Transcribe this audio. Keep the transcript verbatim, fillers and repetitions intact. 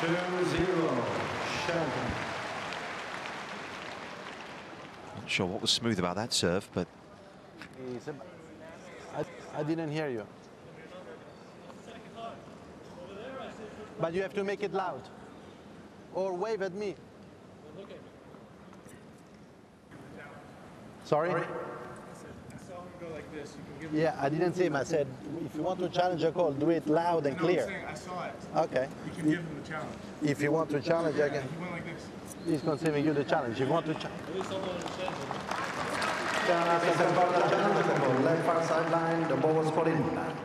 two zero, Shelton. Not sure what was smooth about that serve, but I, I didn't hear you. But you have to make it loud. Or wave at me. Sorry? I saw him go like this. You can give Yeah, I didn't say him. I said, if you want to challenge a call, do it loud and no, clear. I'm saying, I saw it. Okay. You can give him the challenge. If you want to challenge, I can. He went like this. He's considering you the challenge. If you want to challenge. Left far sideline, the ball was put in.